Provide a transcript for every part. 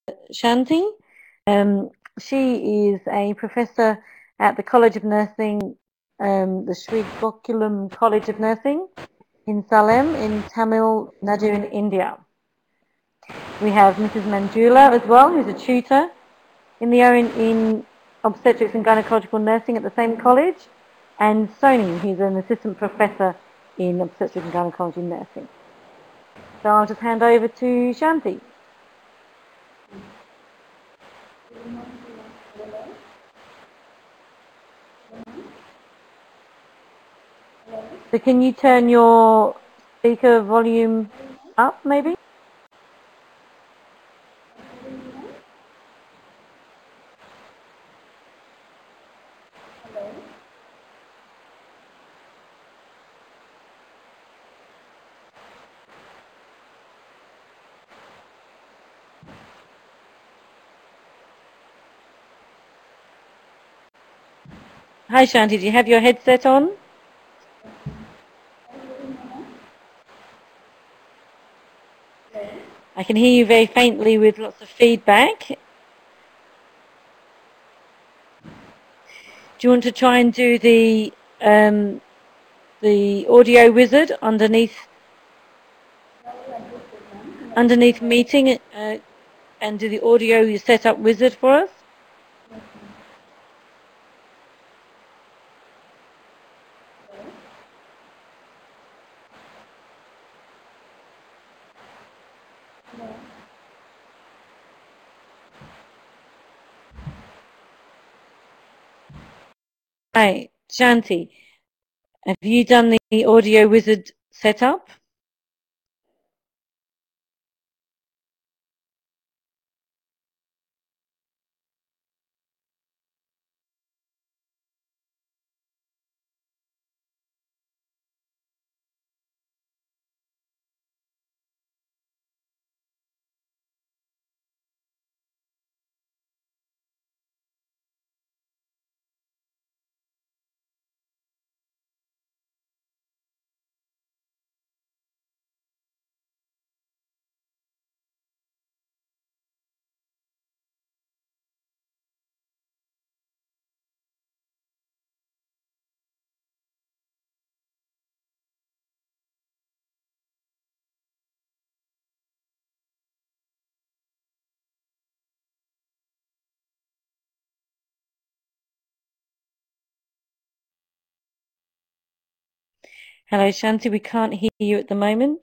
Shanti. Um, she is a professor at the College of Nursing, the Sri Gokulam College of Nursing in Salem in Tamil Nadu in India. We have Mrs. Manjula as well, who's a tutor in the area in obstetrics and gynecological nursing at the same college, and Soni, who's an assistant professor in obstetrics and gynecology nursing. So I'll just hand over to Shanti. So can you turn your speaker volume up, maybe? Hi Shanti, do you have your headset on? I can hear you very faintly with lots of feedback. Do you want to try and do the audio wizard underneath meeting and do the audio setup wizard for us? Hi, Shanti, have you done the audio wizard setup? Hello, Shanti, we can't hear you at the moment.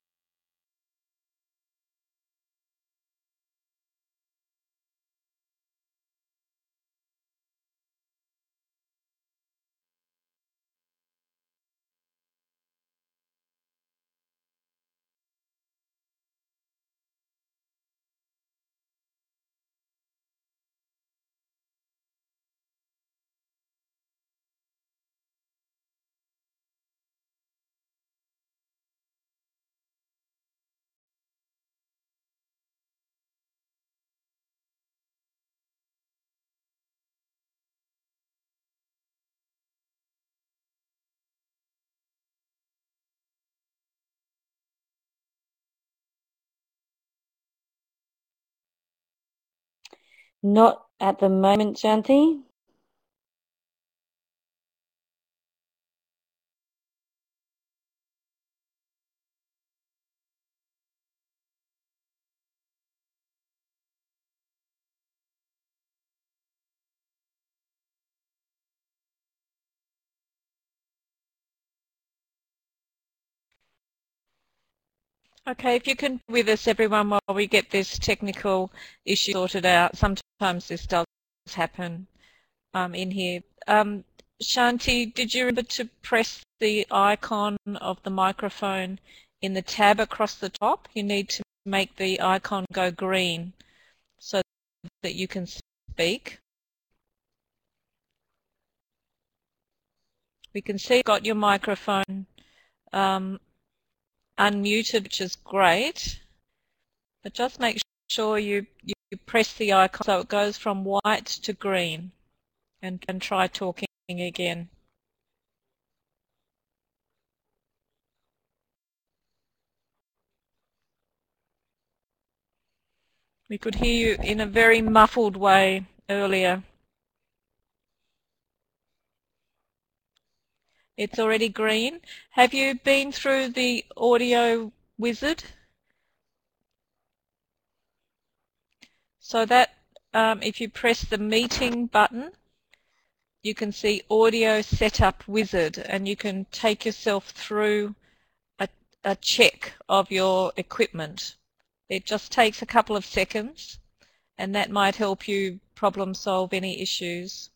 Not at the moment, Shanti. Okay, if you can be with us, everyone, while we get this technical issue sorted out. Sometimes this does happen in here. Shanti, did you remember to press the icon of the microphone in the tab across the top? You need to make the icon go green so that you can speak. We can see you've got your microphone unmuted, which is great, but just make sure you press the icon so it goes from white to green, and try talking again. We could hear you in a very muffled way earlier. It's already green. Have you been through the audio wizard? So that if you press the meeting button, you can see audio setup wizard, and you can take yourself through a check of your equipment. It just takes a couple of seconds, and that might help you problem solve any issues.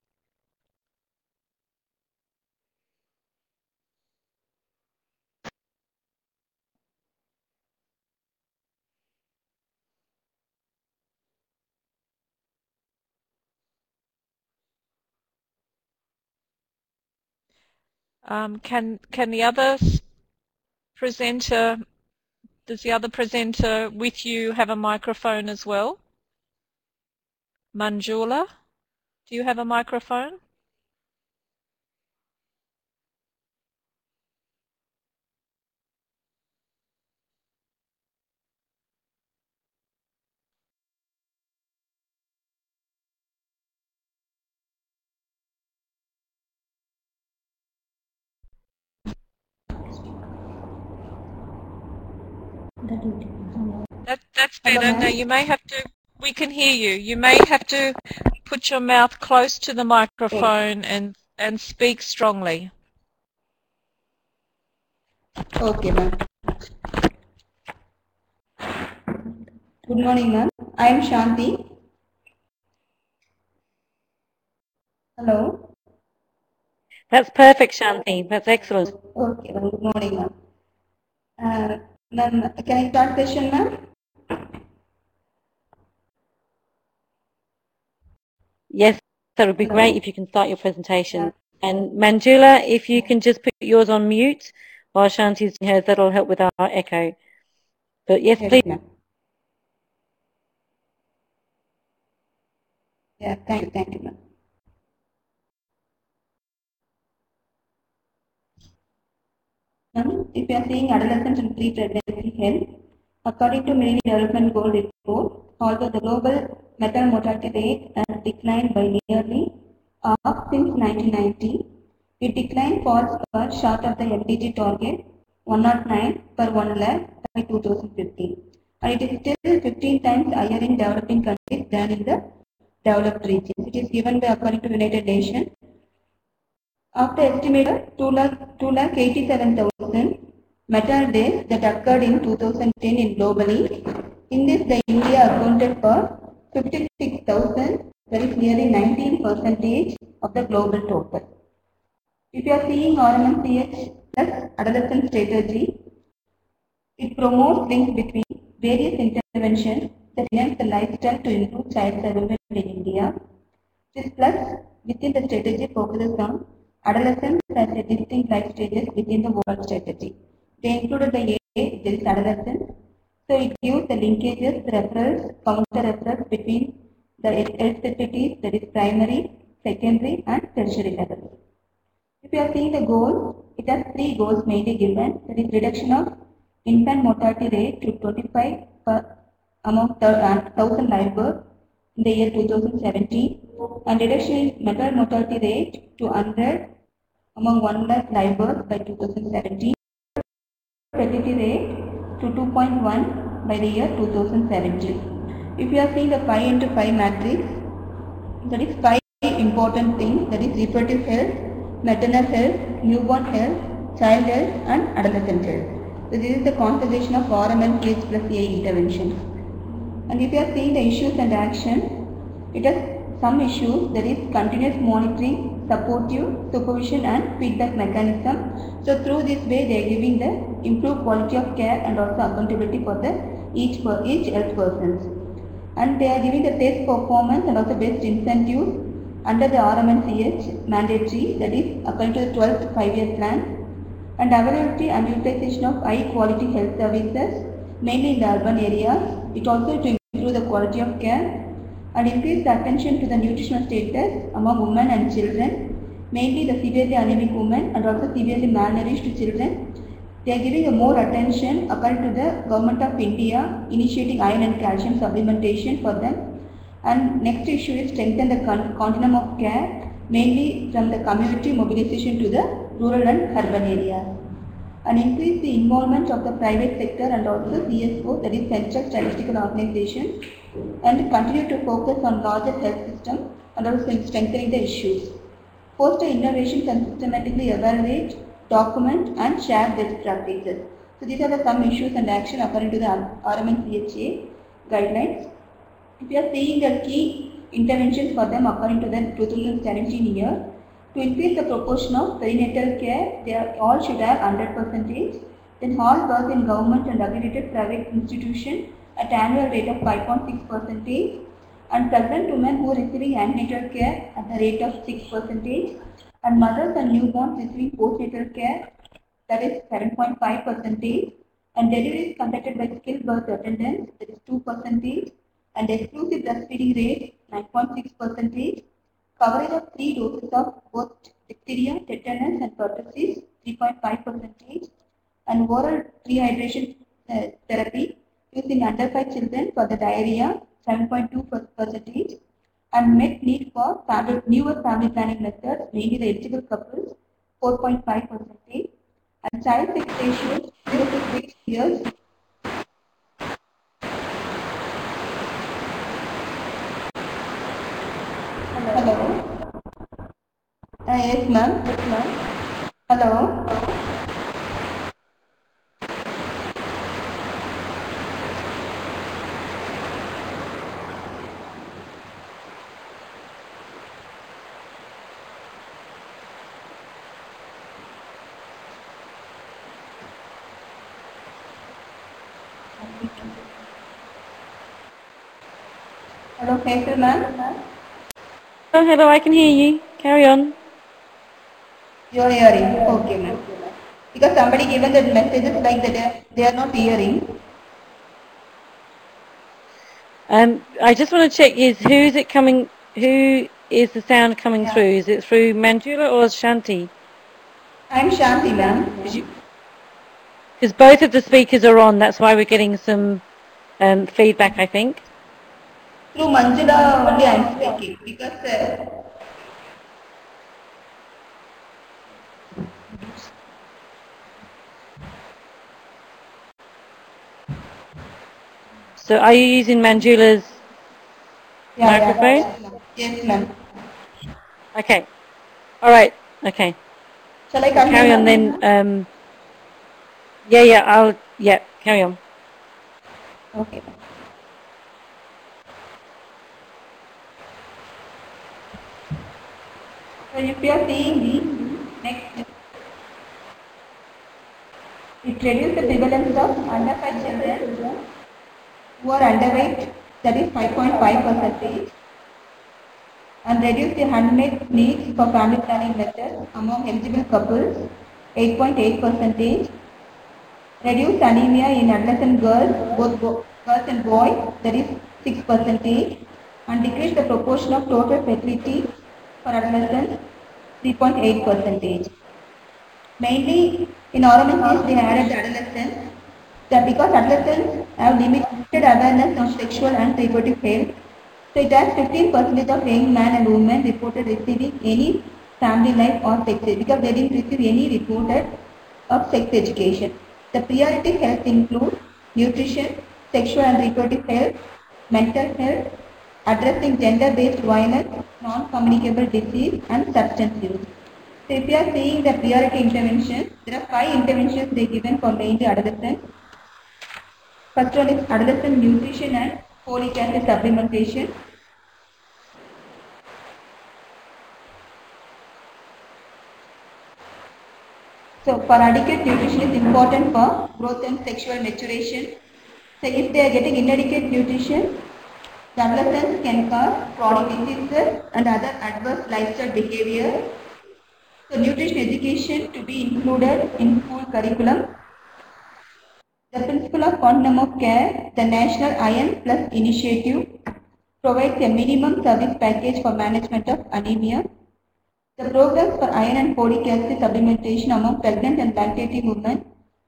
Can the other presenter, does the other presenter with you have a microphone as well? Manjula, do you have a microphone? That's better. No, you may have to, we can hear you. You may have to put your mouth close to the microphone and speak strongly. Okay, ma'am. Good morning, ma'am. I am Shanti. Hello. That's perfect, Shanti. That's excellent. Okay, ma'am. Good morning, ma'am. Ma'am, can I start session, ma'am? Yes, that would be great if you can start your presentation. And Manjula, if you can just put yours on mute while Shanti's doing hers, that'll help with our echo. But yes, please. Ma'am. Yeah, thank you, ma'am. Ma'am, if you are seeing adolescent and pre-pregnancy health, according to Millennium Development Goal report, although the global maternal mortality rate has declined by nearly half since 1990, it decline falls far short of the MDG target 109 per 1 lakh by 2015. And it is still 15 times higher in developing countries than in the developed regions. It is given by according to United Nations. After estimated 2,87,000 maternal deaths that occurred in 2010 in globally, in this the India accounted for 56,000, that is nearly 19% of the global total. If you are seeing RMNCH plus adolescent strategy, it promotes links between various interventions that enhance the lifestyle to improve child survival in India. This plus within the strategy focuses on adolescence as a distinct life stages within the overall strategy. They included the age, there is adolescence. So it gives the linkages, referrals, counter referrals between the health facilities, that is primary, secondary and tertiary levels. If you are seeing the goals, it has 3 goals mainly given, that is reduction of infant mortality rate to 25 per among 1,000 live births in the year 2017, and reduction in maternal mortality rate to 100 among 1 lakh live births by 2017, fertility rate to 2.1 by the year 2017. If you are seeing the 5 into 5 matrix, that is 5 important things, that is reproductive health, maternal health, newborn health, child health and adolescent health. So this is the constellation of RMNCH plus A interventions. And if you are seeing the issues and action, it has some issues, that is continuous monitoring, supportive, supervision and feedback mechanism. So through this way they are giving the improved quality of care and also accountability for the each health persons. And they are giving the test performance and also best incentives under the RMNCH mandatory, that is according to the 12th 5-year plan, and availability and utilization of high quality health services mainly in the urban areas. It also to improve the quality of care and increase the attention to the nutritional status among women and children, mainly the severely anemic women and also severely malnourished children. They are giving a more attention according to the Government of India, initiating iron and calcium supplementation for them. And next issue is strengthen the continuum of care, mainly from the community mobilization to the rural and urban areas. And increase the involvement of the private sector and also CSO, that is Central Statistical Organization, and continue to focus on larger health system and also strengthening the issues. Foster innovations and systematically evaluate, document and share best practices. So these are the some issues and action according to the RMN-CHA guidelines. If you are seeing the key interventions for them according to the 2017 year, to increase the proportion of perinatal care, they all should have 100%. Then all births in government and accredited private institution at annual rate of 5.6%, and pregnant women who are receiving antenatal care at the rate of 6%, and mothers and newborns receiving postnatal care, that is 7.5%, and deliveries conducted by skilled birth attendants, that is 2%, and exclusive breastfeeding rate 9.6%, coverage of 3 doses of both diphtheria, tetanus and pertussis 3.5%, and oral rehydration therapy used in under 5 children for the diarrhea 7.2%, and met need for newer family planning methods, mainly the eligible couples 4.5%, and child sex ratios 0 to 6 years. Hello. Yes, ma'am. Yes, ma'am. Hello. Hello, Faisal, ma'am. Oh, hello, I can hear you. Carry on. You're hearing. Okay, ma'am. Because somebody given the messages like that they are not hearing. I just want to check who is the sound coming through? Is it through Manjula or Shanti? I'm Shanti, ma'am. Because both of the speakers are on, that's why we're getting some feedback, I think. Through Manjula only I'm speaking because So are you using Manjula's microphone? Yes, ma'am. Okay. All right. Okay. Shall I continue? Carry on then. Yeah, carry on. Okay. So if you are seeing the next, it reduces the prevalence of under 5 children who are underweight, that is 5.5%, and reduce the unmet needs for family planning methods among eligible couples 8.8%, reduce anemia in adolescent girls, both girls and boys, that is 6%, and decrease the proportion of total fertility for adolescents 3.8%. Mainly in RMSs they added the adolescents, because adolescents have limited awareness of sexual and reproductive health. So it has 15% of young men and women reported receiving any family life or sex ed, because they didn't receive any reported of sex education. The priority health include nutrition, sexual and reproductive health, mental health, addressing gender-based violence, non-communicable disease and substance use. So if you are seeing the priority interventions, there are 5 interventions they given for mainly adolescents. First one is adolescent nutrition and folic acid supplementation. So for adequate nutrition is important for growth and sexual maturation. So if they are getting inadequate nutrition, the adolescents can cause chronic diseases and other adverse lifestyle behavior. So nutrition education to be included in school curriculum. The principle of continuum of care, the National Iron Plus Initiative, provides a minimum service package for management of anemia. The programs for iron and folic acid supplementation among pregnant and lactating women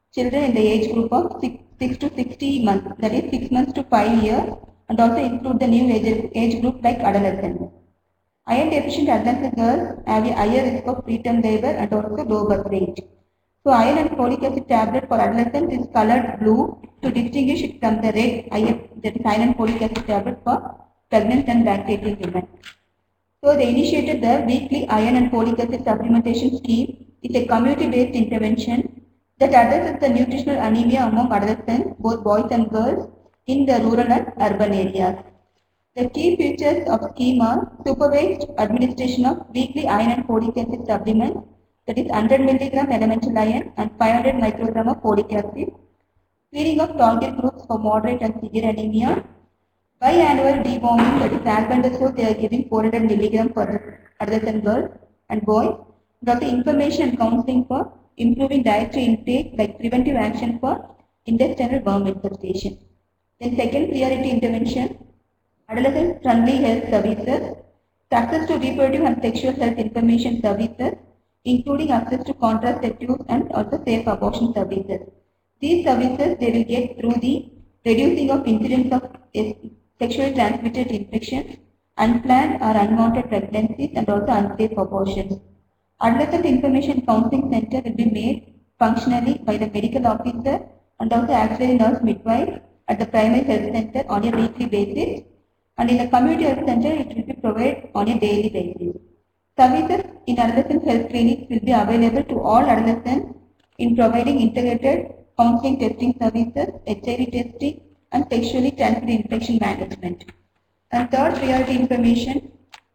children in the age group of 6 to 60 months, that is 6 months to 5 years, and also include the new age group like adolescents. Iron deficient adolescent girls have a higher risk of preterm labor and also low birth weight. So iron and folic acid tablet for adolescents is colored blue to distinguish it from the red iron, that is iron and folic acid tablet for pregnant and lactating women. So they initiated the weekly iron and folic acid supplementation scheme. It's a community-based intervention that addresses the nutritional anemia among adolescents, both boys and girls, in the rural and urban areas. The key features of scheme are supervised administration of weekly iron and folic acid supplements, that is 100 mg elemental iron and 500 microgram of folic acid, screening of target groups for moderate and severe anemia, biannual deworming, that is albendazole they are giving 400 mg for adolescent girls and boys, got the information and counseling for improving dietary intake like preventive action for intestinal worm infestation. Then second priority intervention, adolescent friendly health services, access to reproductive and sexual health information services, including access to contraceptives and also safe abortion services. These services they will get through the reducing of incidence of sexually transmitted infections, unplanned or unwanted pregnancies, and also unsafe abortions. Adolescent Information Counseling Center will be made functionally by the medical officer and also auxiliary nurse midwife at the primary health center on a weekly basis, and in the community health center it will be provided on a daily basis. Services in adolescent health clinics will be available to all adolescents in providing integrated counseling testing services, HIV testing, and sexually transmitted infection management. And third priority information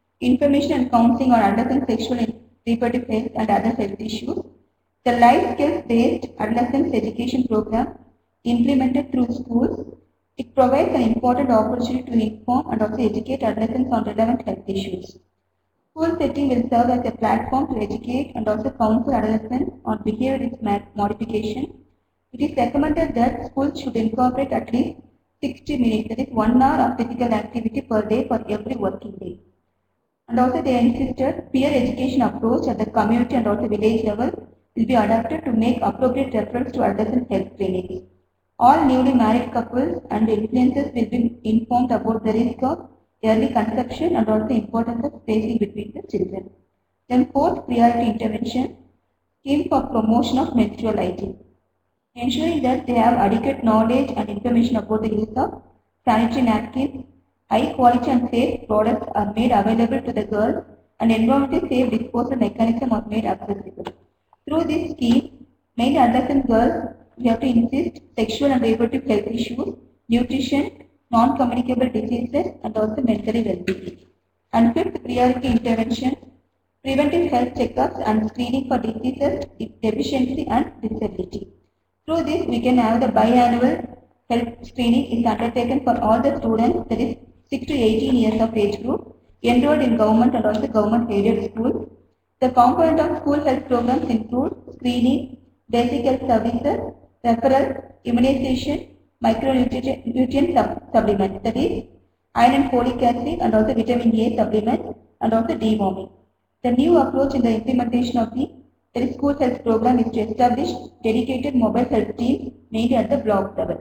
and counseling on adolescent sexual and reproductive health and other health issues. The life skills based adolescent education program implemented through schools. It provides an important opportunity to inform and also educate adolescents on relevant health issues. School setting will serve as a platform to educate and also counsel adolescents on behavior modification. It is recommended that schools should incorporate at least 60 minutes, that is 1 hour of physical activity per day for every working day. And also they insisted peer education approach at the community and also village level will be adapted to make appropriate reference to adolescent health clinics. All newly married couples and influencers will be informed about the risk of early conception and also importance of spacing between the children. Then fourth priority intervention, scheme for promotion of menstrual hygiene, ensuring that they have adequate knowledge and information about the use of sanitary napkins. High quality and safe products are made available to the girls and environmentally safe disposal mechanism are made accessible. Through this scheme, many adolescent girls we have to insist sexual and reproductive health issues, nutrition, non-communicable diseases, and also mentally well-being. And fifth priority intervention, preventive health checkups and screening for diseases, deficiency and disability. Through this, we can have the biannual health screening is undertaken for all the students, that is 6 to 18 years of age group, enrolled in government and also government aided schools. The component of school health programs include screening, basic health services, referral, immunization, micronutrient supplements, that is iron and folic acid and also vitamin A supplements and also deworming. The new approach in the implementation of the school health program is to establish dedicated mobile health teams mainly at the block level.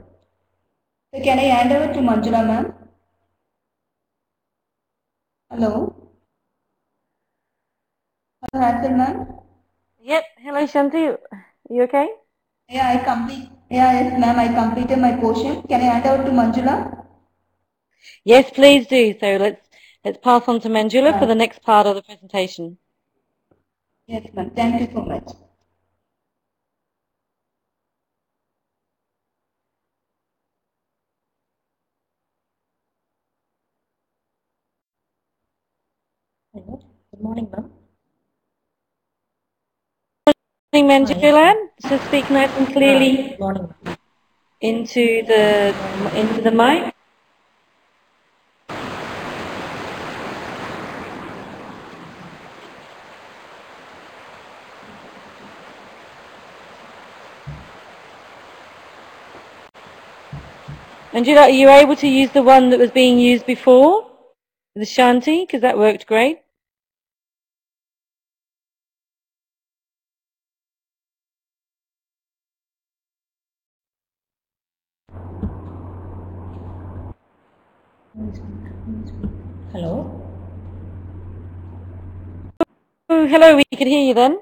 So can I hand over to Manjula ma'am? Hello? Hello, Hansel ma'am? Yep. Hello, Shanti. Are you okay? Yes ma'am, I completed my portion. Can I hand over to Manjula? Yes, please do. So let's pass on to Manjula for the next part of the presentation. Yes ma'am, thank you so much. Good morning, ma'am. Good morning, Manjula. So speak nice and clearly Good morning, ma'am. into the mic. Manjula, are you able to use the one that was being used before, the Shanti? Because that worked great. Hello. Oh, hello, we can hear you then.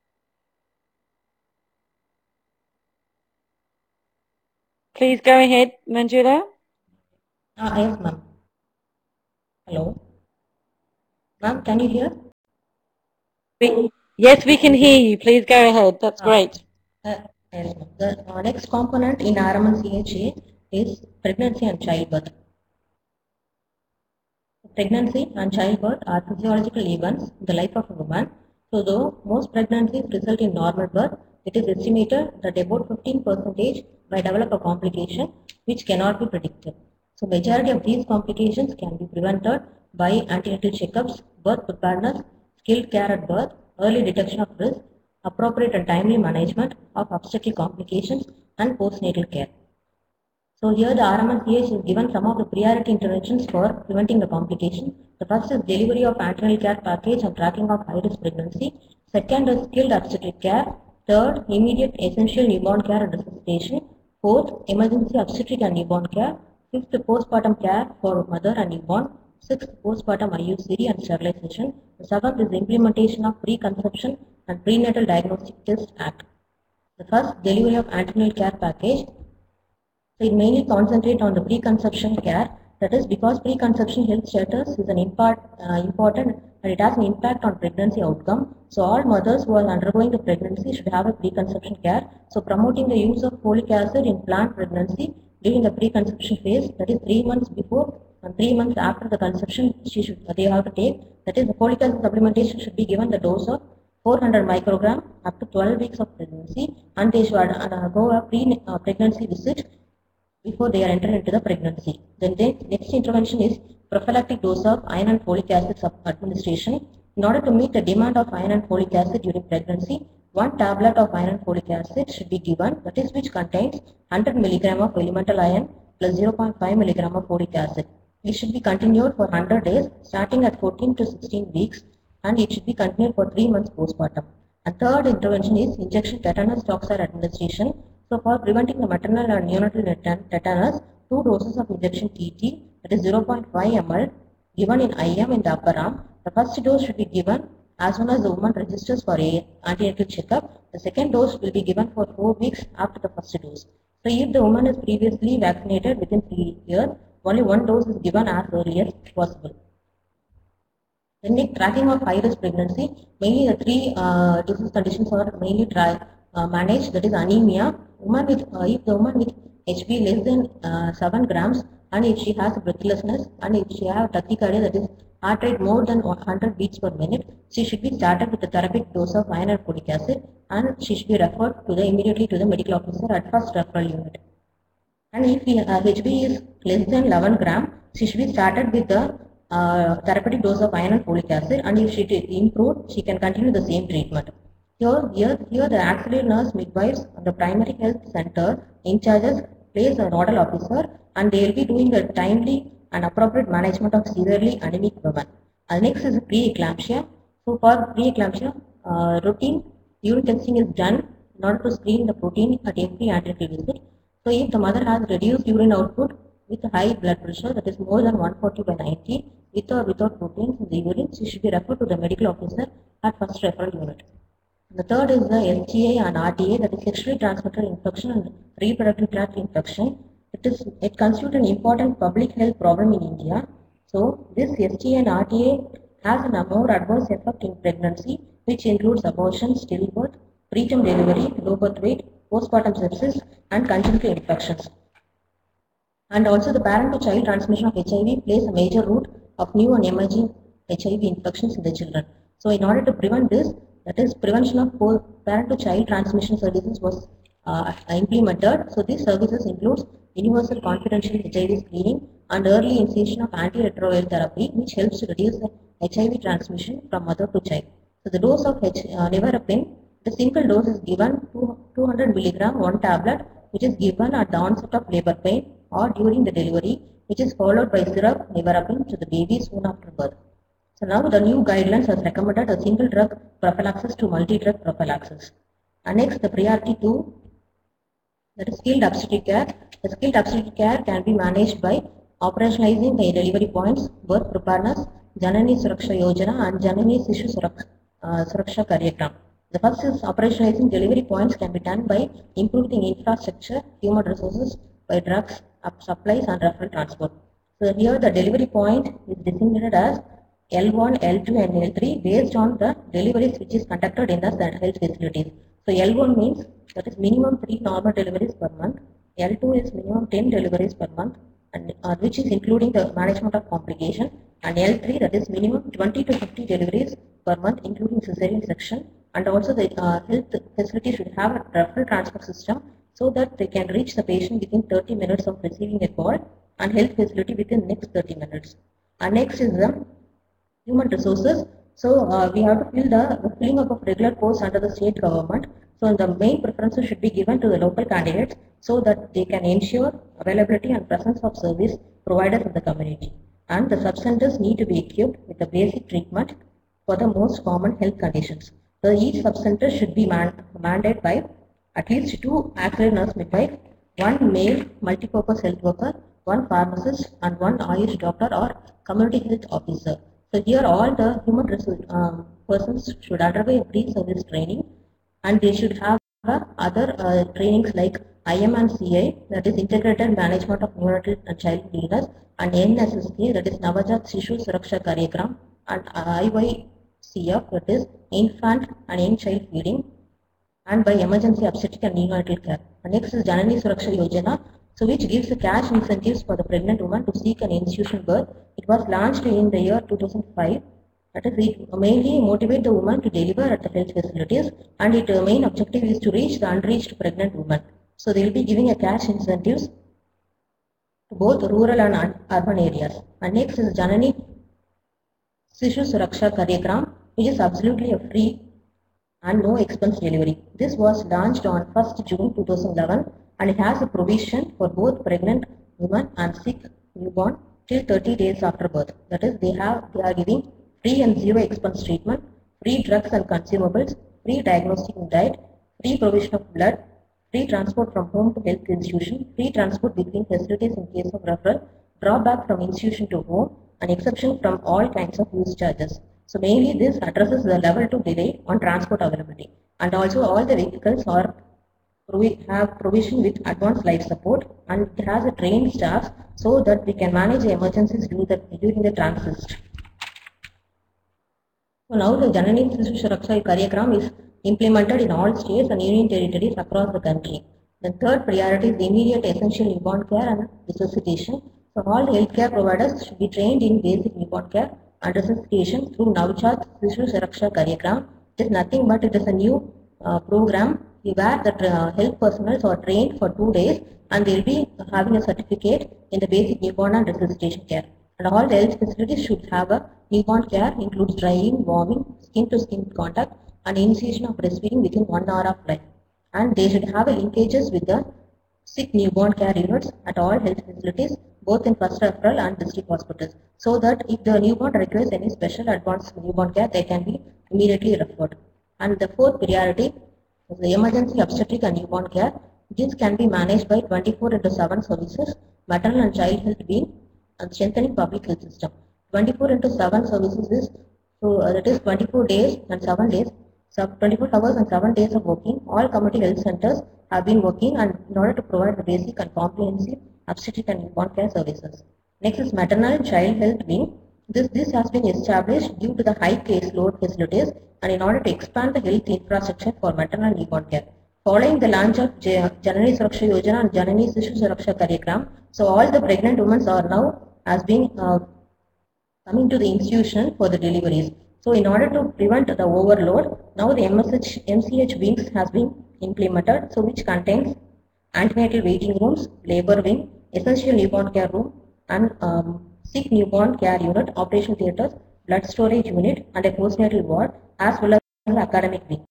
Please go ahead, Manjula. Yes, ma'am. Hello. Ma'am, can you hear? Yes, we can hear you. Please go ahead. That's great. Yes, ma'am. The next component in RMN-CHA is pregnancy and childbirth. Pregnancy and childbirth are physiological events in the life of a woman. So though most pregnancies result in normal birth, it is estimated that about 15% may develop a complication which cannot be predicted. So majority of these complications can be prevented by antenatal checkups, birth preparedness, skilled care at birth, early detection of risk, appropriate and timely management of obstetric complications, and postnatal care. So here the RMN-CH is given some of the priority interventions for preventing the complication. The first is delivery of antenatal care package and tracking of high-risk pregnancy. Second is skilled obstetric care. Third, immediate essential newborn care and resuscitation. Fourth, emergency obstetric and newborn care. Fifth, postpartum care for mother and newborn. Sixth, postpartum IUCD and sterilization. The seventh is implementation of Preconception and Prenatal Diagnostic Test Act. The first, delivery of antenatal care package. So it mainly concentrate on the preconception care. That is because preconception health status is an important and it has an impact on pregnancy outcome. So all mothers who are undergoing the pregnancy should have a preconception care. So promoting the use of folic acid in planned pregnancy during the preconception phase, that is 3 months before and 3 months after the conception, they have to take. That is the folic acid supplementation should be given the dose of 400 microgram up to 12 weeks of pregnancy, and they should undergo a pregnancy visit before they are entered into the pregnancy. Then the next intervention is prophylactic dose of iron and folic acid administration. In order to meet the demand of iron and folic acid during pregnancy, 1 tablet of iron and folic acid should be given, that is which contains 100 mg of elemental iron plus 0.5 mg of folic acid. It should be continued for 100 days starting at 14 to 16 weeks, and it should be continued for 3 months postpartum. And third intervention is injection tetanus toxoid administration. So for preventing the maternal and neonatal tetanus, 2 doses of injection TT, that is 0.5 ml, given in IM in the upper arm. The first dose should be given as soon as the woman registers for a antenatal checkup. The second dose will be given for 4 weeks after the first dose. So if the woman is previously vaccinated within 3 years, only 1 dose is given as early as possible. The tracking of high-risk pregnancy, mainly the 3 disease conditions are mainly managed, that is anemia. If the woman with HB less than 7 grams, and if she has breathlessness, and if she has tachycardia, that is heart rate more than 100 beats per minute, she should be started with a therapeutic dose of iron and folic acid, and she should be referred immediately to the medical officer at first referral unit. And if HB is less than 11 gram, she should be started with the therapeutic dose of iron and folic acid, and if she improved, she can continue the same treatment. Here the auxiliary nurse midwives and the primary health center in charges plays a nodal officer, and they will be doing the timely and appropriate management of severely anemic women. Next is preeclampsia. So for preeclampsia, routine urine testing is done in order to screen the protein at every antenatal visit. So if the mother has reduced urine output with high blood pressure, that is more than 140 by 90, with or without proteins in the urine, she should be referred to the medical officer at first referral unit. The third is the STI and RTA, that is sexually transmitted infection and reproductive tract infection. It constitutes an important public health problem in India. So this STI and RTA has a more adverse effect in pregnancy, which includes abortion, stillbirth, preterm delivery, low birth weight, postpartum sepsis, and congenital infections. And also the parent-to-child transmission of HIV plays a major role of new and emerging HIV infections in the children. So in order to prevent this, that is prevention of parent-to-child transmission services was implemented. So these services includes universal confidential HIV screening and early initiation of antiretroviral therapy, which helps to reduce the HIV transmission from mother to child. So the dose of nevirapine, the single dose is given 200 mg 1 tablet, which is given at the onset of labor pain or during the delivery, which is followed by syrup nevirapine to the baby soon after birth. So now the new guidelines has recommended a single drug prophylaxis to multi-drug prophylaxis. And next, the priority 2, that is skilled obstetric care. The skilled obstetric care can be managed by operationalizing the delivery points, birth preparedness, Janani Suraksha Yojana and Janani Sishu Suraksha Karyagram. The first is operationalizing delivery points can be done by improving infrastructure, human resources, by drugs, supplies and referral transport. So here the delivery point is designated as L1, L2 and L3 based on the deliveries which is conducted in the health facilities. So L1 means that is minimum 3 normal deliveries per month. L2 is minimum 10 deliveries per month, and which is including the management of complication, and L3 that is minimum 20 to 50 deliveries per month including cesarean section, and also the health facility should have a referral transport system so that they can reach the patient within 30 minutes of receiving a call and health facility within next 30 minutes. And next is the human resources. So we have to fill the filling up of regular posts under the state government. So the main preferences should be given to the local candidates so that they can ensure availability and presence of service providers in the community. And the sub-centers need to be equipped with the basic treatment for the most common health conditions. So each sub-center should be mandated by at least 2 auxiliary nurse midwife, 1 male multi-purpose health worker, 1 pharmacist and 1 Ayush doctor or community health officer. So here all the human resource persons should undergo pre-service training, and they should have other trainings like IM and CI, that is Integrated Management of Neonatal and Child Illness, and NSSK, that is Navajat Sishu Suraksha Karyagram, and IYCF, that is Infant and Young Child Feeding, and by Emergency Obstetric and Neonatal Care. And next is Janani Suraksha Yojana, so which gives the cash incentives for the pregnant woman to seek an institutional birth. It was launched in the year 2005. That is, it mainly motivate the woman to deliver at the health facilities, and its main objective is to reach the unreached pregnant woman. So they will be giving a cash incentives to both rural and urban areas. And next is Janani Sishu Suraksha Karyagram, which is absolutely a free and no expense delivery. This was launched on 1st June 2011, and it has a provision for both pregnant women and sick newborn till 30 days after birth. That is, they are giving free and zero expense treatment, free drugs and consumables, free diagnostic and diet, free provision of blood, free transport from home to health institution, free transport between facilities in case of referral, drawback from institution to home, and exception from all kinds of use charges. So mainly this addresses the level 2 delay on transport availability, and also all the vehicles have provision with advanced life support, and it has a trained staff so that we can manage the emergencies during the transit. So now the Janani Sishu Suraksha Karyagram is implemented in all states and union territories across the country. The third priority is immediate essential newborn care and resuscitation. So all healthcare providers should be trained in basic newborn care and resuscitation through Navajat Sishu Suraksha Karyagram. It is nothing but it is a new program where the health personnel are trained for 2 days, and they will be having a certificate in the basic newborn and resuscitation care. And all the health facilities should have a newborn care, includes drying, warming, skin to skin contact, and initiation of breastfeeding within 1 hour of life. And they should have linkages with the sick newborn care units at all health facilities, both in first referral and district hospitals, so that if the newborn requires any special advanced newborn care, they can be immediately referred. And the fourth priority is the emergency obstetric and newborn care. This can be managed by 24/7 services, maternal and child health being, and strengthening public health system. 24/7 services is, so that is 24 days and 7 days, 24 hours and 7 days of working. All community health centers have been working and in order to provide the basic and comprehensive obstetric and newborn care services. Next is maternal and child health wing. This has been established due to the high caseload facilities and in order to expand the health infrastructure for maternal and newborn care. Following the launch of Janani Suraksha Yojana and Janani Sishu Suraksha Karyagram, so all the pregnant women are now has been coming to the institution for the deliveries. So in order to prevent the overload, now the MCH wings has been implemented, so which contains antenatal waiting rooms, labor wing, essential newborn care room, and sick newborn care unit, operation theatres, blood storage unit, and a postnatal ward, as well as the academic wing.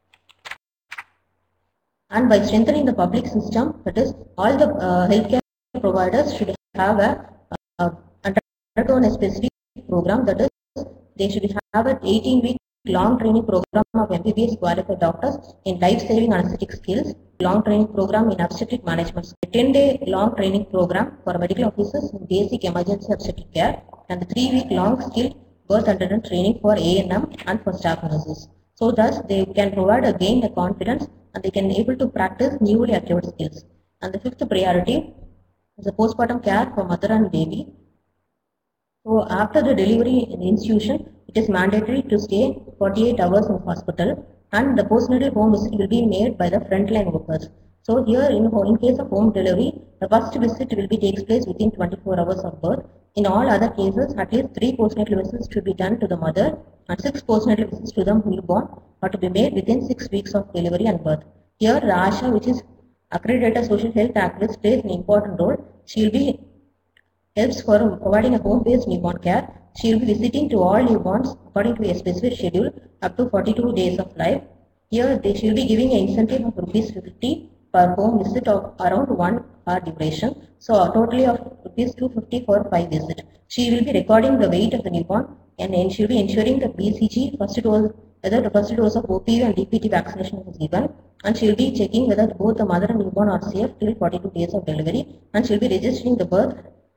And by strengthening the public system, that is, all the healthcare providers should have undergone a specific program, that is, they should have an 18-week long training program of MBBS qualified doctors in life-saving anesthetic skills, long training program in obstetric management, a 10-day long training program for medical officers in basic emergency obstetric care, and a 3-week long skilled birth attendant training for A&M and for staff nurses. So thus they can provide again the confidence and they can able to practice newly acquired skills. And the fifth priority is the postpartum care for mother and baby. So after the delivery in the institution, it is mandatory to stay 48 hours in hospital, and the postnatal home visit will be made by the frontline workers. So here in case of home delivery, the first visit will be takes place within 24 hours of birth. In all other cases, at least 3 postnatal visits to be done to the mother and 6 postnatal visits to the newborn are to be made within 6 weeks of delivery and birth. Here the ASHA, which is accredited social health activist, plays an important role. She will be helps for providing a home-based newborn care. She will be visiting to all newborns according to a specific schedule up to 42 days of life. Here she will be giving an incentive of rupees 50 per home visit of around 1 hour duration. So a total of rupees 250 for 5 visits. She will be recording the weight of the newborn and she will be ensuring the BCG first dose, whether the first dose of OPV and DPT vaccination is given, and she will be checking whether both the mother and newborn are safe till 42 days of delivery, and she will be registering the birth.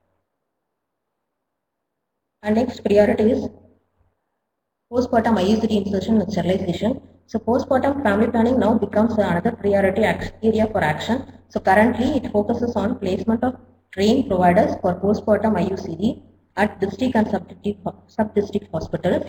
And next priority is postpartum IUCD insertion and sterilization. So postpartum family planning now becomes another priority area for action. So currently it focuses on placement of trained providers for postpartum IUCD at district and sub-district hospitals.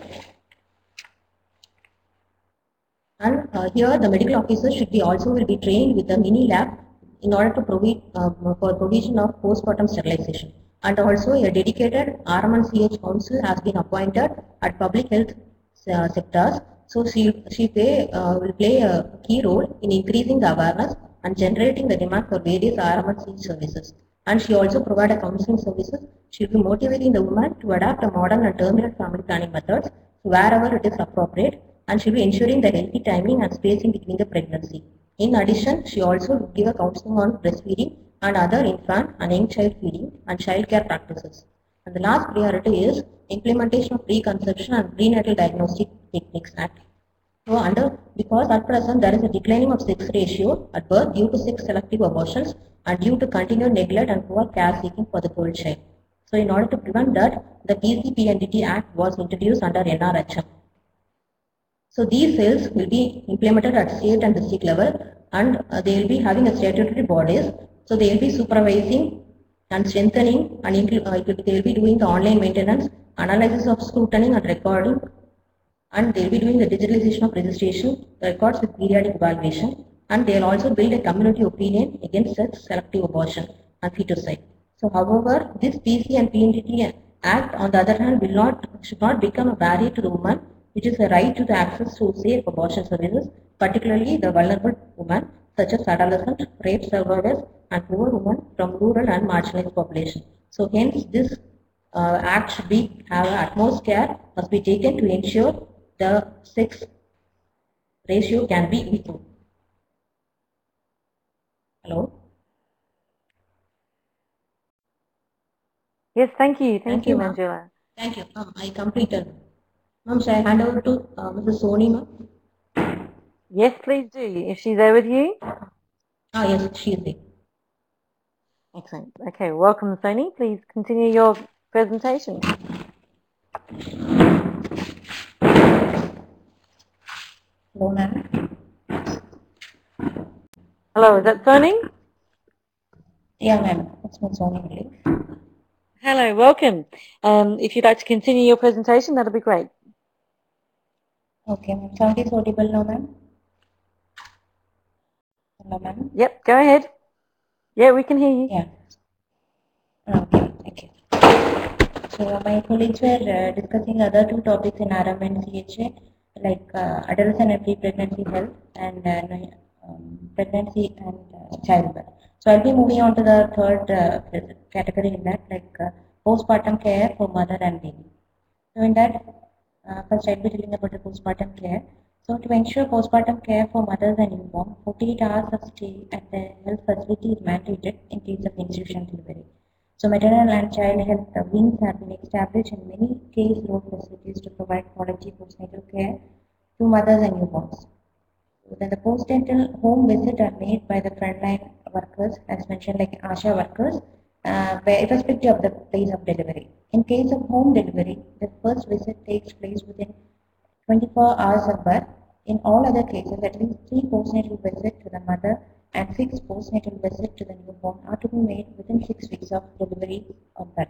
And here the medical officers should be also will be trained with a mini lab in order to provide for provision of postpartum sterilization. And also a dedicated RM&CH council has been appointed at public health sectors. So she will play a key role in increasing the awareness and generating the demand for various RM&CH services. And she also provides counseling services. She will be motivating the woman to adapt a modern and terminal family planning methods wherever it is appropriate, and she will be ensuring the healthy timing and spacing between the pregnancy. In addition, she also will give a counseling on breastfeeding and other infant and young child feeding and child care practices. And the last priority is implementation of preconception and prenatal diagnostic techniques act. So because at present there is a declining of sex ratio at birth due to sex selective abortions and due to continued neglect and poor care seeking for the girl child. So in order to prevent that, the PCPNDT Act was introduced under NRHM. So these cells will be implemented at state and district level, and they will be having a statutory bodies. So they will be supervising and strengthening, and they will be doing the online maintenance, analysis of scrutiny and recording, and they will be doing the digitalization of registration records with periodic evaluation, and they will also build a community opinion against such selective abortion and feticide. So however, this PC and PNDT Act on the other hand should not become a barrier to the woman, which is a right to the access to safe abortion services, particularly the vulnerable women such as adolescent, rape survivors, and poor women from rural and marginalized population. So hence this act should have utmost care must be taken to ensure the sex ratio can be improved. Hello? Yes, thank you. Thank you, Manjula. Thank you. I completed. Ma'am, shall I hand over to Mrs. Soni, ma'am? Yes, please do. Is she there with you? Yes, she is there. Excellent. Okay, welcome, Soni. Please continue your presentation. Hello, ma'am. Hello, is that Soni? Yeah, ma'am. That's my Soni. Hello, welcome. If you'd like to continue your presentation, that'll be great. Okay, ma'am. Sound is audible now, ma'am? Hello, ma'am. Yep, go ahead. Yeah, we can hear you. Yeah. Okay, thank you. So my colleagues were discussing other two topics in RM and CHA, like adolescent and pre-pregnancy health and pregnancy and childbirth. So I'll be moving on to the third category in that, like postpartum care for mother and baby. So in that, first I'll be telling about the postpartum care. So to ensure postpartum care for mothers and newborn, 48 hours of stay at the health facility is mandated in case of institutional delivery. So maternal and child health wings have been established in many case load facilities to provide quality postnatal care to mothers and newborns. Then the postnatal home visit are made by the frontline workers, as mentioned, like ASHA workers, irrespective of the place of delivery. In case of home delivery, the first visit takes place within 24 hours of birth. In all other cases, at least 3 postnatal visits to the mother and 6 postnatal visits to the newborn are to be made within 6 weeks of delivery or birth.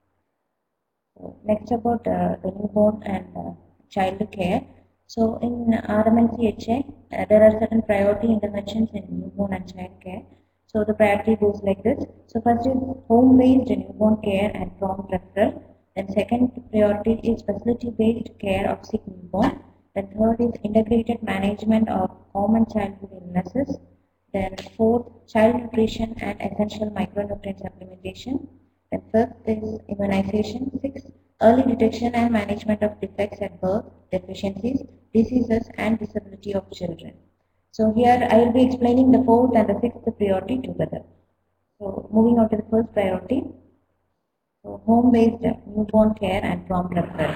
So next about the newborn and child care. So in RMNCHA, there are certain priority interventions in newborn and child care. So the priority goes like this. So first is home-based newborn care and prompt referral. Then second priority is facility-based care of sick newborn. Then third is integrated management of common childhood illnesses. Then fourth, child nutrition and essential micronutrient supplementation. Then fifth is immunization. Sixth, early detection and management of defects at birth, deficiencies, diseases, and disability of children. So here I will be explaining the fourth and the sixth priority together. So moving on to the first priority. So home-based newborn care and prompt referral.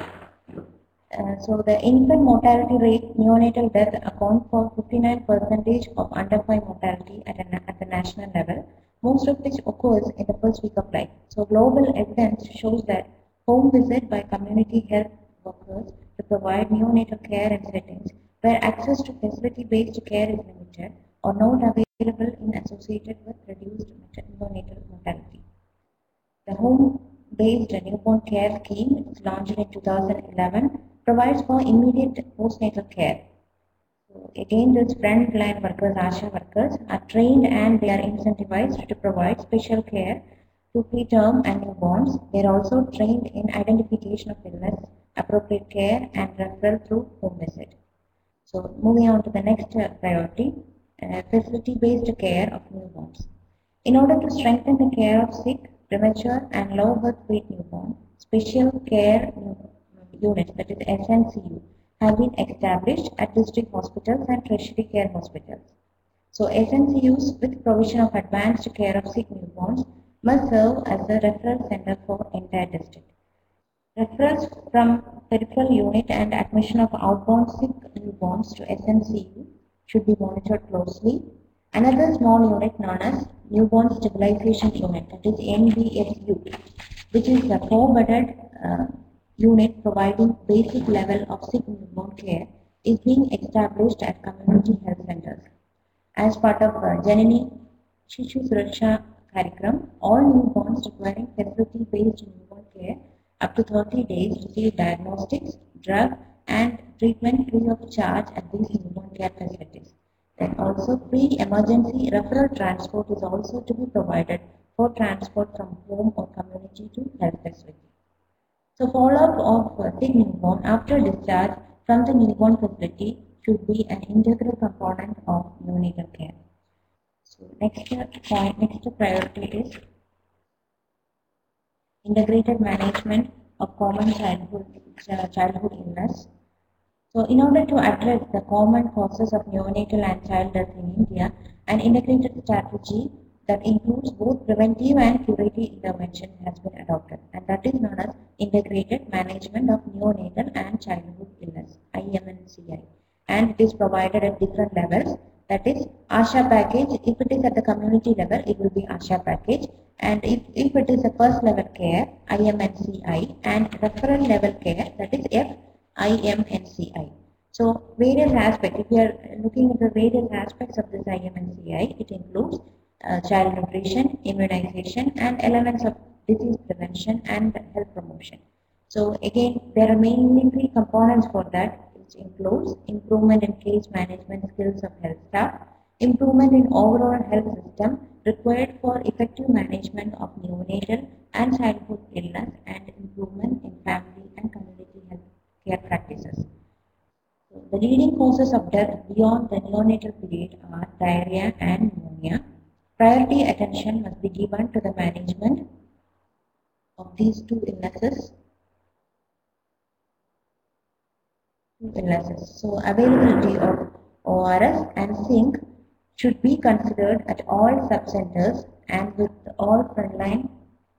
So the infant mortality rate, neonatal death account for 59% of under 5 mortality at the national level, most of which occurs in the first week of life. So global evidence shows that home visit by community health workers to provide neonatal care in settings where access to facility-based care is limited or not available in associated with reduced neonatal mortality. The home-based newborn care scheme, launched in 2011, provides for immediate postnatal care. So again, these frontline workers, ASHA workers, are trained and they are incentivized to provide special care to preterm and newborns. They are also trained in identification of illness, appropriate care, and referral through home visit. So moving on to the next priority, facility-based care of newborns. In order to strengthen the care of sick, premature, and low birth weight newborn, special care units, that is SNCU, have been established at district hospitals and tertiary care hospitals. So SNCUs with provision of advanced care of sick newborns must serve as a referral center for entire district. Referrals from peripheral unit and admission of outbound sick newborns to SNCU should be monitored closely. Another small unit known as Newborn Stabilization Unit, that is NBSU, which is a 4-bedded unit providing basic level of sick newborn care, is being established at community health centers. As part of Janani Shishu Suraksha Karikram, all newborns requiring facility-based newborn care up to 30 days receive diagnostics, drug, and treatment free of charge at these newborn care facilities. Then also pre-emergency referral transport is also to be provided for transport from home or community to health facility. So follow-up of sick newborn after discharge from the newborn facility should be an integral component of neonatal care. So next priority is integrated management of common childhood illness. So in order to address the common causes of neonatal and child death in India, an integrated strategy that includes both preventive and curative intervention has been adopted, and that is known as Integrated Management of Neonatal and Childhood Illness, IMNCI. And it is provided at different levels, that is ASHA package. If it is at the community level, it will be ASHA package, and if it is a first level care, IMNCI, and referral level care, that is FIMNCI. So various aspects, if we are looking at the various aspects of this IMNCI, it includes child nutrition, immunization, and elements of disease prevention and health promotion. So again, there are mainly 3 components for that, which includes improvement in case management skills of health staff, improvement in overall health system required for effective management of neonatal and childhood illness, and improvement in family and community health care practices. So the leading causes of death beyond the neonatal period are diarrhea and pneumonia. Priority attention must be given to the management of these two illnesses. So availability of ORS and zinc should be considered at all sub-centers and with all frontline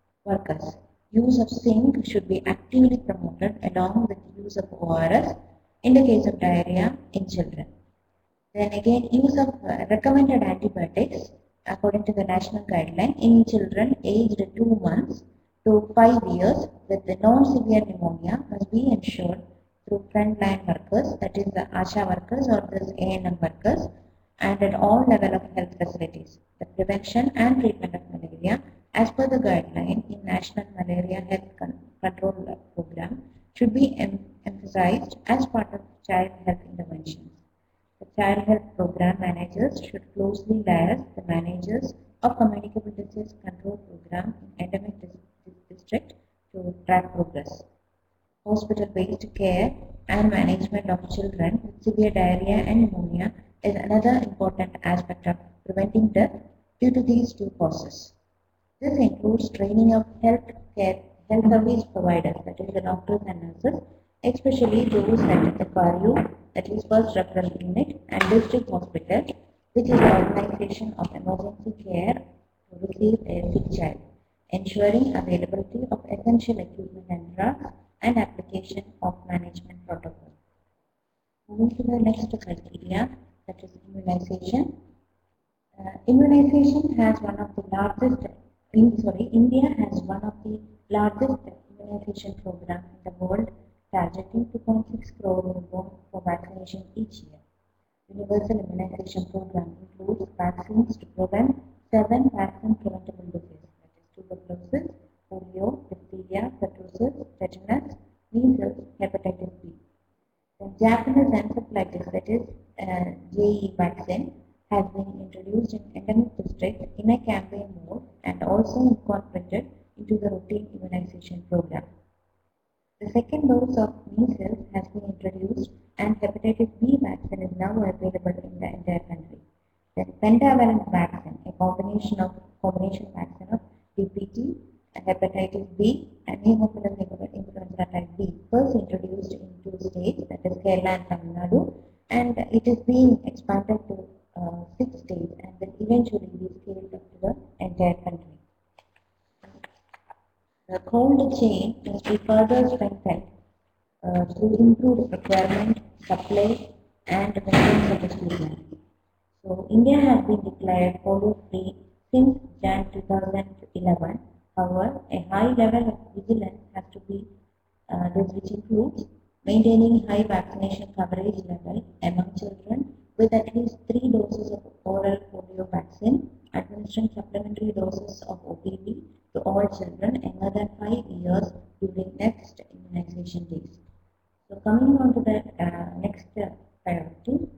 workers. Use of zinc should be actively promoted along with use of ORS. in the case of diarrhea in children. Then again, use of recommended antibiotics according to the national guideline in children aged 2 months to 5 years with the non-severe pneumonia must be ensured through frontline workers, that is the ASHA workers or the ANM workers, and at all level of health facilities. The prevention and treatment of malaria as per the guideline in National Malaria Health Control Program should be emphasized as part of child health interventions. The child health program managers should closely liaise the managers of communicable disease control program in endemic district to track progress. Hospital-based care and management of children with severe diarrhea and pneumonia is another important aspect of preventing death due to these two causes. This includes training of health service providers, that is the doctors and nurses, especially those at the PARU, that is First Referral Unit, and District Hospital, which is the organization of emergency care to receive a sick child, ensuring availability of essential equipment and drugs and application of management protocol. Moving to the next criteria, that is immunization. Immunization has one of the largest, India has one of the largest immunization programs in the world, targeting 2.6 crore newborns for vaccination each year. Universal immunization program includes vaccines to prevent 7 vaccine-preventable diseases, that is tuberculosis, polio, diphtheria, pertussis, tetanus, measles, hepatitis B. The Japanese encephalitis, that is JE vaccine, has been introduced in endemic districts in a campaign mode and also incorporated into the routine immunization program. The second dose of measles has been introduced and hepatitis B vaccine is now available in the entire country. The pentavalent vaccine, a combination vaccine of DPT, hepatitis B, and Haemophilus influenza type B, first introduced in 2 states, that is Kerala and Tamil Nadu, and it is being expanded to 6 states and will eventually be scaled up to the entire country. The cold chain must be further strengthened through improved procurement, supply, and maintenance of the treatment. So, India has been declared polio-free since Jan 2011. However, a high level of vigilance has to be this, which includes maintaining high vaccination coverage level among children with at least 3 doses of oral polio vaccine, administering supplementary doses of OPV to all children younger than 5 years during next immunization days. So coming on to the next priority,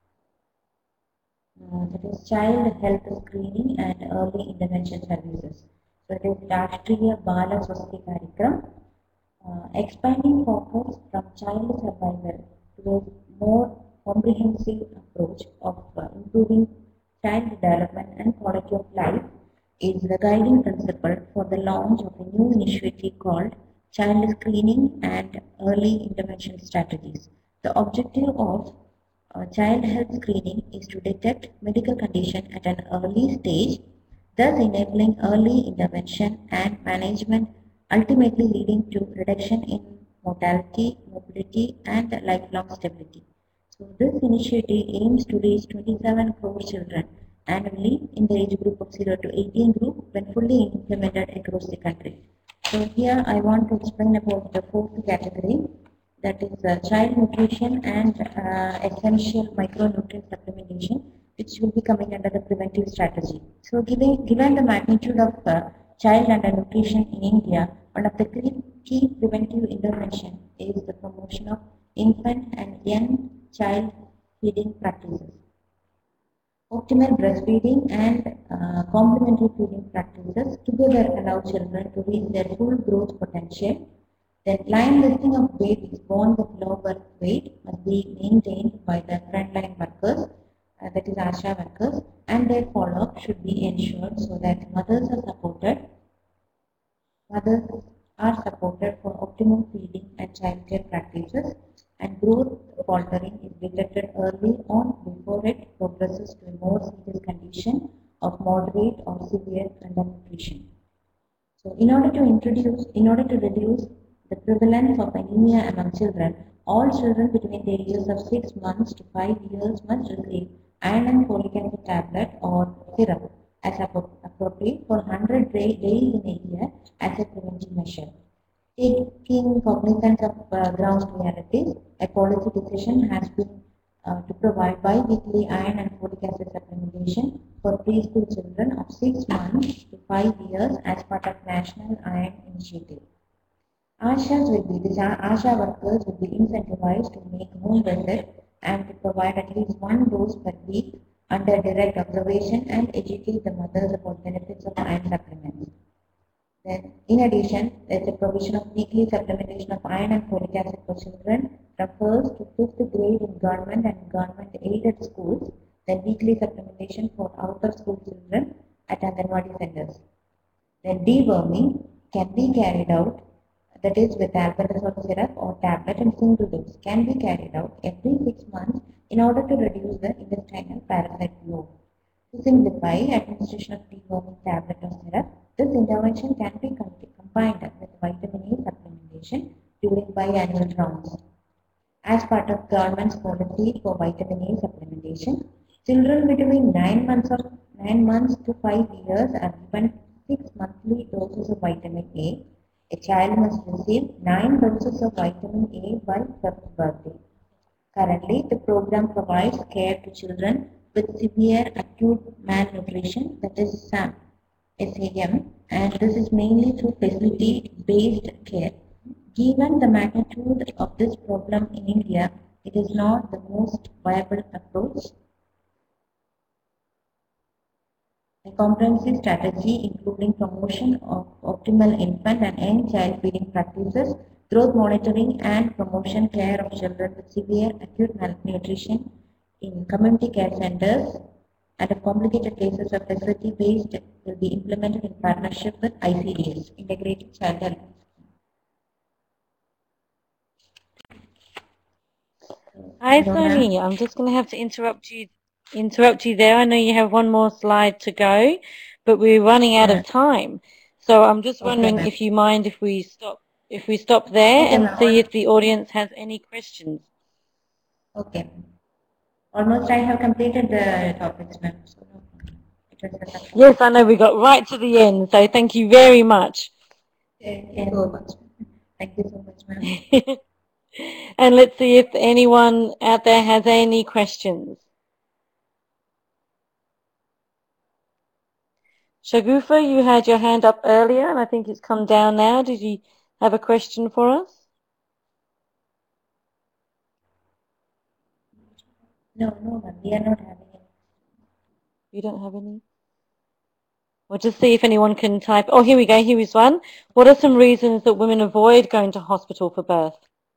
that is child health screening and early intervention services. So it is Rashtriya Bala Swasthi Karikram, expanding focus from child survival to a more comprehensive approach of improving child development and quality of life is the guiding principle for the launch of a new initiative called Child Screening and Early Intervention Strategies. The objective of child health screening is to detect medical condition at an early stage, thus enabling early intervention and management, ultimately leading to reduction in mortality, morbidity, and lifelong stability. So this initiative aims to reach 27 crore children annually in the age group of 0 to 18 group when fully implemented across the country. So here I want to explain about the 4th category, that is child nutrition and essential micronutrient supplementation, which will be coming under the preventive strategy. So given the magnitude of child undernutrition in India, one of the key preventive intervention is the promotion of infant and young child feeding practices. Optimal breastfeeding and complementary feeding practices together allow children to reach their full growth potential. The line listing of babies born with low birth weight must be maintained by the frontline workers, that is ASHA workers, and their follow-up should be ensured so that mothers are supported for optimal feeding and childcare practices, and growth faltering is detected early on before it progresses to a more serious condition of moderate or severe undernutrition. So in order to reduce the prevalence of anemia among children, All children between the ages of 6 months to 5 years must receive iron and folic acid tablet or syrup as appropriate for 100 days in a year as a preventive measure. Taking cognizance of ground realities, a policy decision has been to provide bi-weekly iron and folic acid supplementation for preschool children of 6 months to 5 years as part of National Iron Initiative. ASHA workers will be incentivized to make home visits and to provide at least one dose per week under direct observation and educate the mothers about benefits of iron supplements. Then, in addition, there is a provision of weekly supplementation of iron and folic acid for children from 1st to 5th grade in government and government-aided schools, then weekly supplementation for out-of-school children at Anganwadi centers. Then deworming can be carried out, that is with albendazole syrup or tablet and single dose, can be carried out every 6 months in order to reduce the intestinal parasite load. To simplify administration of deworming tablet or syrup, this intervention can be combined with vitamin A supplementation during biannual rounds. As part of government's policy for vitamin A supplementation, children between 9 months to 5 years are given 6 monthly doses of vitamin A. A child must receive 9 doses of vitamin A by 5th birthday. Currently, the program provides care to children with severe acute malnutrition, that is SAM, and this is mainly through facility-based care. Given the magnitude of this problem in India, it is not the most viable approach. A comprehensive strategy including promotion of optimal infant and young child feeding practices, growth monitoring and promotion care of children with severe acute malnutrition in community care centers and of complicated cases of facility-based will be implemented in partnership with ICDS, Integrated Child Health. Hi, Sonia. I'm just going to have to interrupt you there. I know you have one more slide to go, but we're running out of time. So I'm just wondering if you mind if we stop there and see if the audience has any questions. Okay. Almost I have completed the topics, ma'am. So yes, I know we got right to the end. So thank you very much. Thank you so much. Thank you so much, ma'am. And let's see if anyone out there has any questions. Shagufa, you had your hand up earlier, and I think it's come down now. Did you have a question for us? No, we are not having any. You don't have any? We'll just see if anyone can type. Oh, here we go. Here is one. What are some reasons that women avoid going to hospital for birth?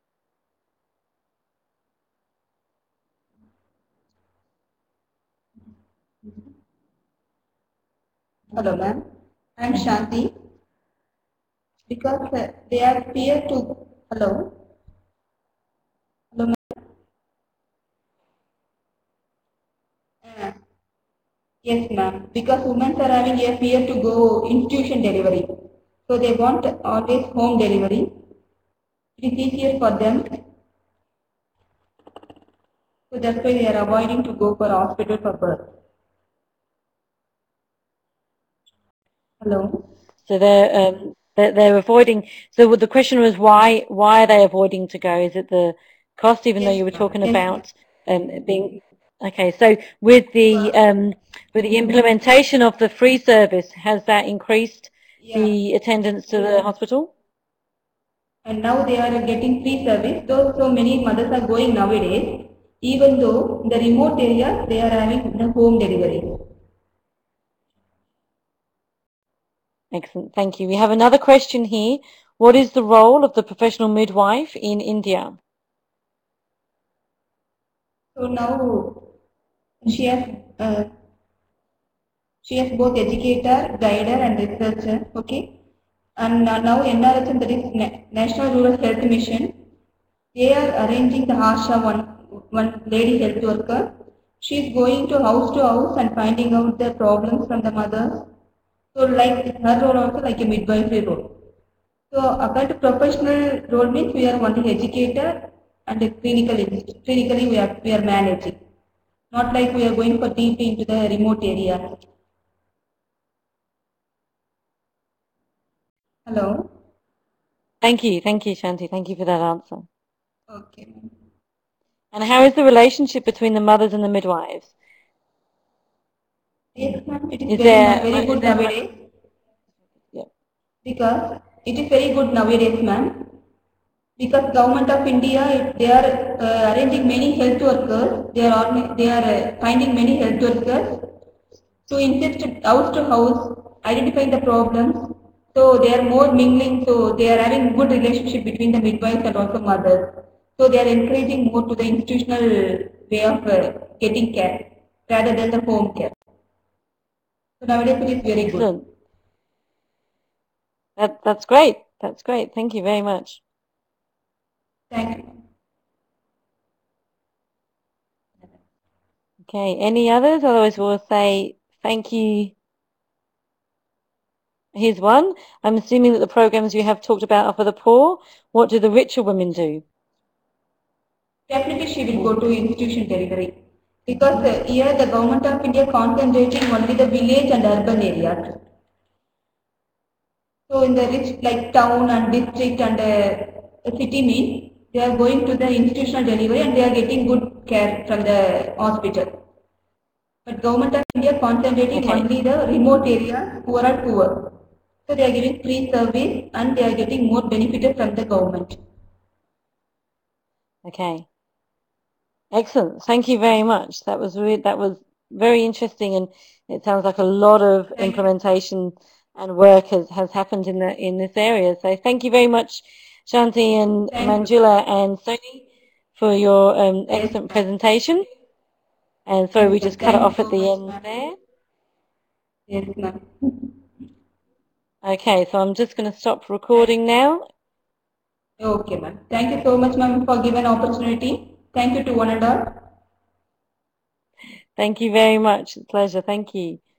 Hello, ma'am. I'm Shanti. Because they are fear to. Hello. Hello, ma'am. Yes, ma'am. Because women are having a fear to go institution delivery, so they want always home delivery. It is easier for them. So that's why they are avoiding to go for hospital for birth. Hello. So they're avoiding. So the question was why are they avoiding to go? Is it the cost? Even though you were talking about being okay. So with the implementation of the free service, has that increased the attendance to the hospital? And now they are getting free service. So many mothers are going nowadays. Even though in the remote areas they are having the home delivery. Excellent, thank you. We have another question here. What is the role of the professional midwife in India? So now she has both educator, guider and researcher, okay. And now NRHM, that is National Rural Health Mission, they are arranging the ASHA, one lady health worker. She is going to house and finding out the problems from the mothers. So like her role also like a midwifery role. So according to professional role means we are only educator and clinically we are managing. Not like we are going for deeply into the remote area. Hello. Thank you, Shanti. Thank you for that answer. Okay. And how is the relationship between the mothers and the midwives? Yes, ma'am. It is very good nowadays. Yeah. Because it is very good nowadays, ma'am. Because government of India, they are arranging many health workers. They are finding many health workers to insist house to house, identifying the problems. So they are more mingling. So they are having good relationship between the midwives and also mothers. So they are encouraging more to the institutional way of getting care rather than the home care. So nowadays it is very Excellent. good. That's great. That's great. Thank you very much. Thank you. Okay, any others? Otherwise we'll say thank you. Here's one. I'm assuming that the programs you have talked about are for the poor. What do the richer women do? Definitely she will go to institution delivery. Because here the government of India concentrating only the village and urban areas. So in the rich like town and district and city mean, they are going to the institutional delivery and they are getting good care from the hospital. But government of India concentrating only the remote areas who are poor. So they are giving free service and they are getting more benefit from the government. Okay. Excellent. Thank you very much. That was very interesting, and it sounds like a lot of implementation and work has happened in this area. So thank you very much, Shanti and Manjula and Soni, for your excellent presentation. And sorry, we just cut it off at the end there. Yes, ma'am. Okay, so I'm just going to stop recording now. Okay, ma'am. Thank you so much, ma'am, for giving opportunity. Thank you to one and all. Thank you very much. It's a pleasure. Thank you.